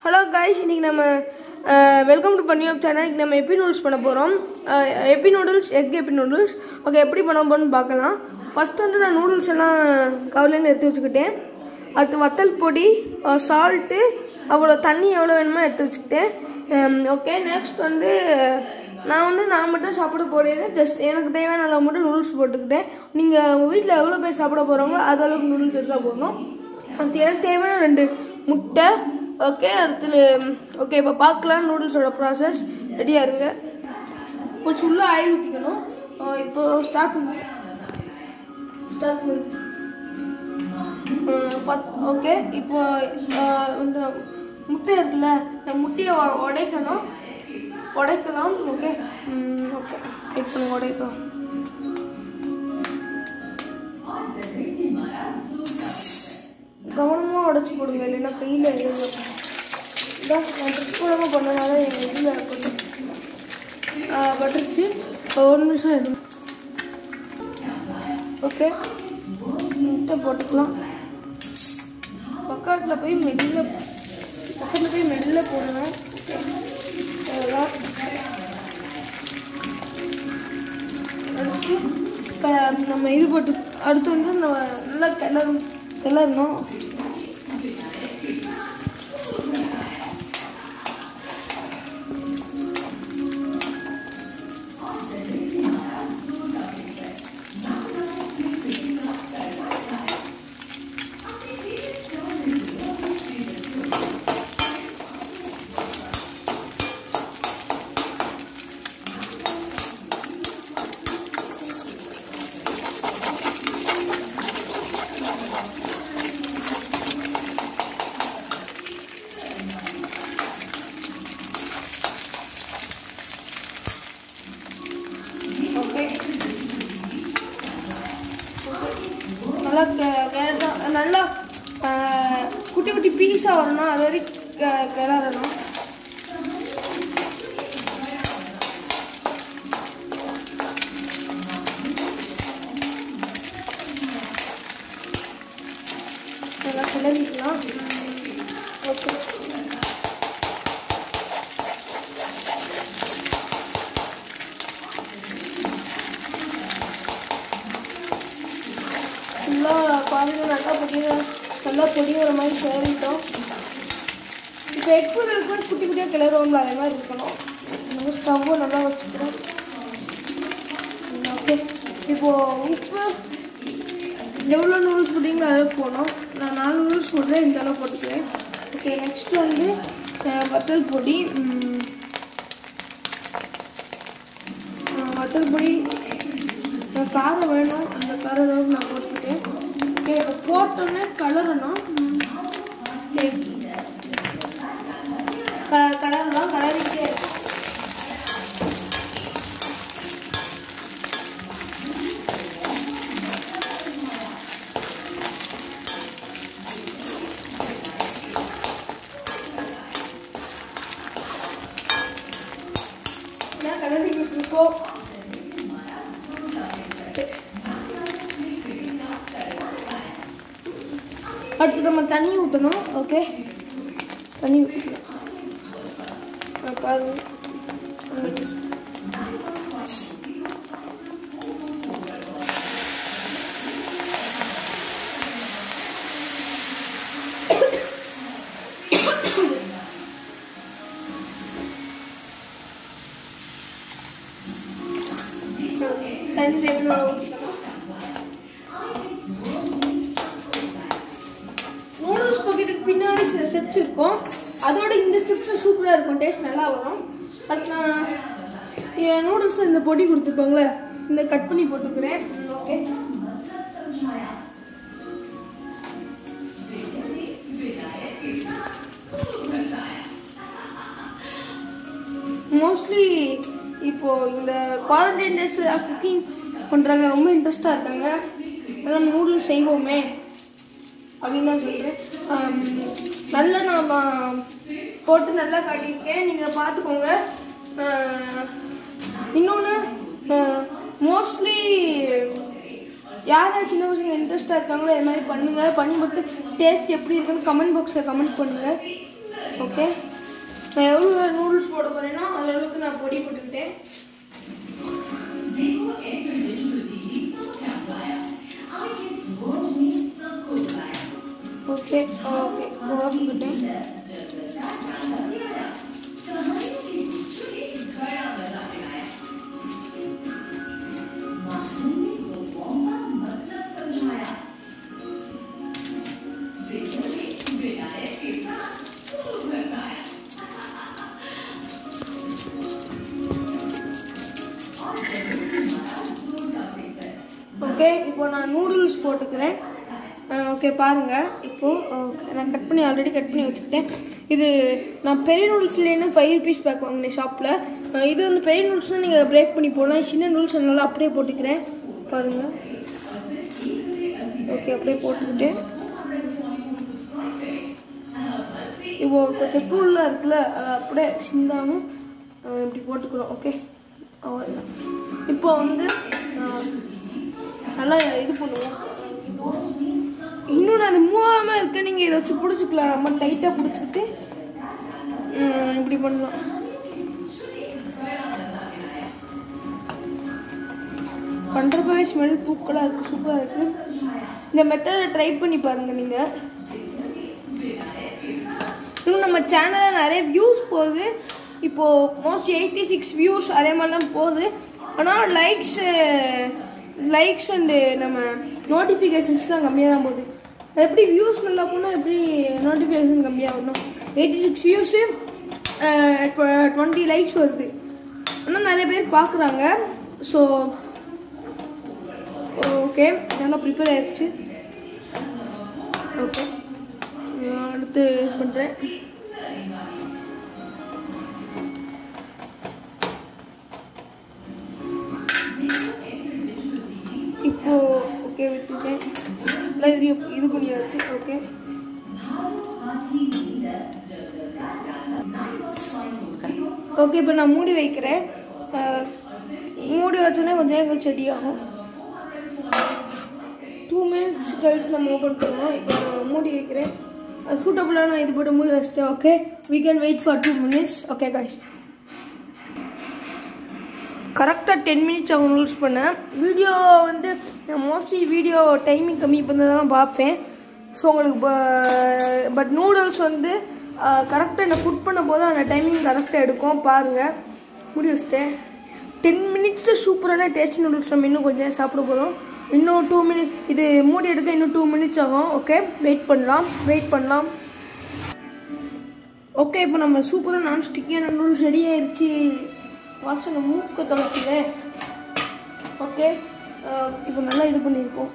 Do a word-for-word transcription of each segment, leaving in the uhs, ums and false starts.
Hello guys, இன்னைக்கு நம்ம welcome to பன்னியூப் channel. இன்னைக்கு நம்ம yipee noodles பண்ண போறோம். yipee noodles, egg yipee noodles. Okay, எப்படி பண்ண போறோம்னு பார்க்கலாம். ஃபர்ஸ்ட் வந்து நான் நூடுல்ஸ் எல்லாம் கவர்ல எடுத்து வச்சுக்கிட்டேன். அடுத்து வத்தல் பொடி, சால்ட், அவ்வளோ தண்ணி எவ்வளோ வேணுமோ எடுத்து வச்சுக்கிட்டேன். ஓகே, நெக்ஸ்ட் வந்து நான் வந்து நான் மட்டும் சாப்பிட போறேன். ஜஸ்ட் எனக்கு தேவையான அளவு மட்டும் நூடுல்ஸ் போட்டுக்கிட்டேன். நீங்கள் உங்கள் வீட்டில் எவ்வளோ பேர் சாப்பிட போகிறவங்களோ அது அளவுக்கு நூடுல்ஸ் எடுத்தால் போடணும். அடுத்து எனக்கு தேவையான ரெண்டு முட்டை. ஓகே, அடுத்து ஓகே இப்போ பார்க்கலாம் நூடுல்ஸோட ப்ராசஸ். ரெடியாக இருங்க. கொஞ்சம் உள்ள ஆயில் ஊற்றிக்கணும். இப்போ ஸ்டார்ட் பண்ணு ஸ்டார்ட் பண்ணு ஓகே, இப்போ இந்த முட்டை இருக்குல்ல, இந்த முட்டையை உடைக்கணும் உடைக்கலாம். ஓகே ஓகே இப்போ உடைக்கலாம். கவனமாக உடச்சி போடுங்க, இல்லைன்னா கையில் எழுதும். இதான் நான் ட்ரெஸ் போடாமல் பண்ணனால எங்கள் இதில் கொஞ்சம் பட்டுருச்சு. ஒரு நிமிஷம் எதுவும் ஓகே முட்டை போட்டுக்கலாம். பக்கத்தில் போய் மெல்ல பக்கத்தில் போய் மெல்ல போடுவேன். அதெல்லாம் அடுத்து இப்போ நம்ம இது போட்டு அடுத்து வந்து நம்ம நல்லா கிளறும் கிளறணும். நல்லா நல்லா குட்டி குட்டி பீஸாக வரணும், அது வரைக்கும் கிளறணும். நல்லா கிளறிக்கலாம். ஓகே, நல்லா பாருங்க, நல்லா பொடிய நல்லா பொடி வர மாதிரி கிளறிட்டோம். இப்போ எக் பொருளுக்கு குட்டி குட்டியாக கிளறுவோம்ல, அதே மாதிரி இருக்கணும். நம்ம ஸ்டவ்வை நல்லா வச்சுக்கிறோம். ஓகே, இப்போது உப்பு எவ்வளோ நூடுல்ஸ் போட்டிங்களோ அளவு போடணும். நான் நாலு நூடுல்ஸ் போட்டு இந்த அளவு போட்டுக்கிறேன். ஓகே, நெக்ஸ்ட் வந்து வத்தல் பொடி வத்தல் பொடி காரம் வேணும், அந்த காரம் அளவுக்கு நான் போட்டுக்கிட்டேன். ஓகே, இப்போ போட்டோன்னே கலரணும். கலர்லாம் கலரிட்டே கலரிக்கிட்டு இருக்கோம். அடுத்து நம்ம தண்ணி ஊற்றணும். ஓகே, தண்ணி ஊற்றிக்கலாம். பாருங்க, தண்ணி தேவையான ஊற்றிக்கலாம். நூடுல்ஸ் பாக்கெட்டுக்கு பின்னாடி சில ஸ்டெப்ஸ் இருக்கும், அதோட இந்த ஸ்டெப்ஸும் சூப்பராக இருக்கும், டேஸ்ட் நல்லா வரும். அடுத்து நான் நூடுல்ஸ் இந்த பொடி கொடுத்துருப்பாங்களே, இந்த கட் பண்ணி போட்டுக்கிறேன். ஓகே, மோஸ்ட்லி இப்போ இந்த குவாரண்டைன் டேஸ் குக்கிங் பண்ணுறாங்க, ரொம்ப இன்ட்ரெஸ்டாக இருக்காங்க. அதெல்லாம் நூடுல்ஸ் செய்வோமே அப்படின்னு தான் சொல்கிறேன். நல்லா நான் போட்டு நல்லா காட்டியிருக்கேன், நீங்கள் பார்த்துக்கோங்க. இன்னொன்று, மோஸ்ட்லி யார் யார் சின்ன பசங்க இன்ட்ரெஸ்டாக இருக்காங்களோ இது மாதிரி பண்ணுங்கள். பண்ணி மட்டும் டேஸ்ட் எப்படி இருக்குன்னு கமெண்ட் பாக்ஸில் கமெண்ட் பண்ணுங்கள். ஓகே நான் எவ்வளோ நூடுல்ஸ் போட போகிறேன்னா அந்த அளவுக்கு நான் பொடி போட்டுக்கிட்டேன். ஓகே ஓகே போட்டுக்கிட்டேன். ஓகே இப்போ நான் நூடுல்ஸ் போட்டுக்கிறேன். ஓகே பாருங்கள் இப்போது நான் கட் பண்ணி ஆல்ரெடி கட் பண்ணி வச்சுக்கிட்டேன். இது நான் பெரிய நூடுல்ஸ்லேருந்து ஃபைவ் ருபீஸ் பேக் வாங்கினேன் ஷாப்பில். இது வந்து பெரிய நூடுல்ஸ்னால் நீங்கள் பிரேக் பண்ணி போடலாம். சின்ன நூடுல்ஸ் நல்லா அப்படியே போட்டுக்கிறேன் பாருங்கள். ஓகே அப்படியே போட்டுக்கிட்டேன். இப்போ கொஞ்சம் டூல்லாம் இருக்குல்ல அதை அப்படியே சிந்தாமல் இப்படி போட்டுக்கிறோம். ஓகே அவ்வளோதான். இப்போ வந்து நல்லா இது பண்ணுவோம். இன்னொன்று அது மூவாமல் இருக்க நீங்கள் இதை வச்சு பிடிச்சிக்கலாம். நம்ம டைட்டாக பிடிச்சிக்கிட்டு இப்படி பண்ணலாம். பண்ணுறப்பவே ஸ்மெல் தூக்கலாக இருக்குது, சூப்பராக இருக்குது. இந்த மெத்தடை ட்ரை பண்ணி பாருங்கள் நீங்கள். இன்னும் நம்ம சேனலில் நிறைய வியூஸ் போகுது. இப்போது மோஸ்ட் எயிட்டி சிக்ஸ் வியூஸ் அதே மாதிரிலாம் போகுது. ஆனால் லைக்ஸ் லைக்ஸ் அண்டு நம்ம நோட்டிஃபிகேஷன்ஸ் தான் கம்மியாக தான் போகுது. எப்படி வியூஸ் நல்லா போனால் எப்படி நோட்டிஃபிகேஷன் கம்மியாக வரணும். Eighty six views twenty likes வருது. ஆனால் நிறைய பேர் பார்க்குறாங்க. ஸோ ஓகே நல்லா ப்ரிப்பேர் ஆயிடுச்சு. ஓகே அடுத்து பண்ணுறேன். இப்போ ஓகே விட்டுட்டேன். எல்லாம் இது இது பண்ணியாச்சு. ஓகே ஓகே இப்போ நான் மூடி வைக்கிறேன். மூடி வச்சோன்னே கொஞ்சம் நேரம் செடி ஆகும். டூ மினிட்ஸ் கழிச்சு நம்ம ஓப்பன் பண்ணுவோம். இப்போ மூடி வைக்கிறேன். சூட்டபுளாக நான் இது போட்டு மூடி வச்சிட்டேன். Okay we can wait for two minutes. Okay guys கரெக்டாக டென் மினிட்ஸ் அவங்க நூல்ஸ் பண்ணேன். வீடியோ வந்து மோஸ்ட்லி வீடியோ டைமிங் கம்மி பண்ணி தான் பார்ப்பேன். ஸோ உங்களுக்கு பட் நூடுல்ஸ் வந்து கரெக்டாக என்ன குக் பண்ண போது அந்த டைமிங் கரெக்டாக எடுக்கும். பாருங்கள் முடி வச்சிட்டேன். டென் மினிட்ஸில் சூப்பரான டேஸ்டி நூடுல்ஸ் நம்ம இன்னும் கொஞ்சம் சாப்பிட போகிறோம். இன்னும் டூ மினிட் இது மூடி எடுக்க இன்னும் டூ மினிட்ஸ் ஆகும். ஓகே வெயிட் பண்ணலாம் வெயிட் பண்ணலாம் ஓகே இப்போ நம்ம சூப்பராக நான் ஸ்டிக்கியான நூடுல்ஸ் ரெடி ஆயிடுச்சு. வாசனை மூக்க தொலைக்குது. ஓகே இப்போ நல்லா இது பண்ணியிருக்கோம்.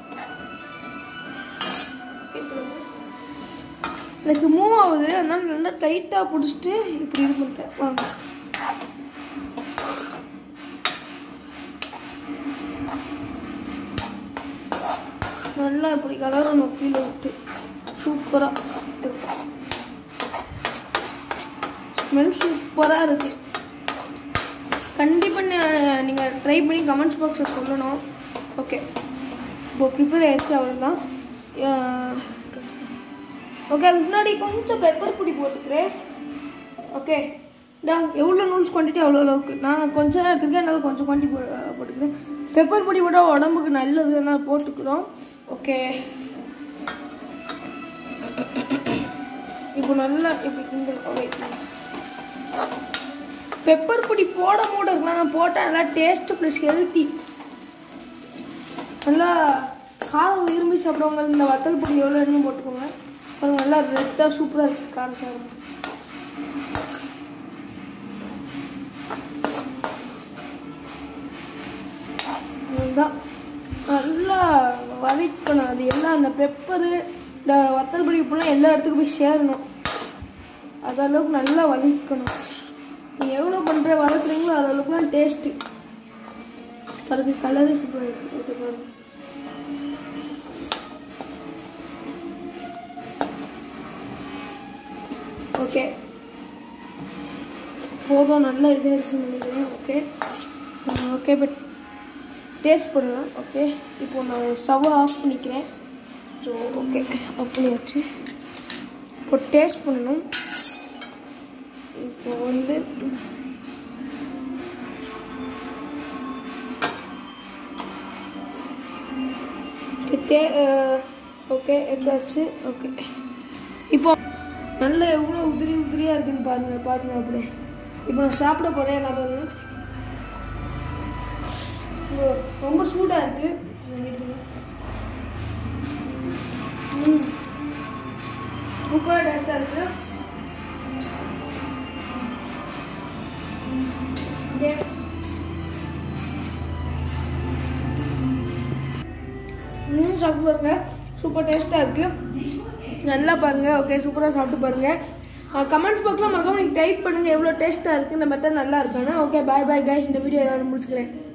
எனக்கு மூவ் ஆகுது, அதனால நல்லா டைட்டாக பிடிச்சிட்டு இப்படி இது பண்ணிட்டேன். வாங்க நல்லா இப்படி கலரணும் கீழே விட்டு. சூப்பராக ஸ்மெல் சூப்பராக இருக்குது. கண்டிப்பாக நீங்கள் ட்ரை பண்ணி கமெண்ட்ஸ் பாக்ஸில் சொல்லணும். ஓகே இப்போ ப்ரிப்பேர் ஆயிடுச்சு அவ்வளோதான். ஓகே அதுக்கு முன்னாடி கொஞ்சம் பெப்பர் பொடி போட்டுக்கிறேன். ஓகே இந்தா எவ்வளோ நூல்ஸ் குவான்டிட்டி அவ்வளோ அளவுக்கு நான் கொஞ்சம் தான் எடுத்துருக்கேன். அதனால கொஞ்சம் குவான்டிட்டி போ போட்டுக்கிறேன். பெப்பர் பொடி போட்டால் உடம்புக்கு நல்லது, அதனால் போட்டுக்கிறோம். ஓகே இப்போ நல்லா இப்படி கிண்டல் பெப்பர் பொடி போட மூட இருக்கலாம். நான் போட்டால் நல்லா டேஸ்ட்டு ப்ளஸ் ஹெல்த்தி. நல்லா காரம் விரும்பி சாப்பிடுவாங்க. இந்த வத்தல் பொடி எவ்வளோ இருந்தாலும் போட்டுக்கோங்க. அப்புறம் நல்லா ரெட்டாக சூப்பராக இருக்குது காரம் சாப்பிடும். அதுதான் நல்லா வதக்கணும். அது எல்லாம் அந்த பெப்பரு இந்த வத்தல் பொடி இப்போலாம் எல்லா இடத்துக்கும் போய் சேரணும். அது அளவுக்கு நல்லா வதக்கணும். நீங்கள் எவ்வளோ பண்ணுற வதக்குறீங்களோ அது அளவுக்குலாம் டேஸ்ட்டு. அதுக்கு கலரு சூப்பராக இருக்குது. ஓகே போதும் நல்லா இதாகிடுச்சு நினைக்கிறேன். ஓகே ஓகே பட் டேஸ்ட் பண்ணலாம். ஓகே இப்போ நான் ஸ்டவ்வை ஆஃப் பண்ணிக்கிறேன். ஸோ ஓகே ஆஃப் பண்ணியாச்சு. இப்போ டேஸ்ட் பண்ணணும். வந்து தே ஓகே எடுத்தாச்சு. ஓகே இப்போ நல்லா எவ்வளோ உதிரி உதிரியாக இருக்குன்னு பாருங்கள் பாருங்கள் அப்படியே. இப்போ நான் சாப்பிட போகிறேன். என்ன பாருங்கள், ரொம்ப சூடாக இருக்குது. ம் சூப்பராக டேஸ்ட்டாக இருக்குது. இன்னும் சாப்பிட்டு பாருங்க, சூப்பர் டேஸ்ட்டாக இருக்குது. நல்லா பாருங்கள். ஓகே சூப்பராக சாப்பிட்டு பாருங்கள். கமெண்ட்ஸ் பாக்ஸில் மறக்காம நீங்கள் டைப் பண்ணுங்கள் எவ்வளோ டேஸ்ட்டாக இருக்குது, இந்த மெத்தட் நல்லா இருக்கான்னு. ஓகே பாய் பாய் கைஸ், இந்த வீடியோ எதாவது முடிச்சுக்கிறேன்.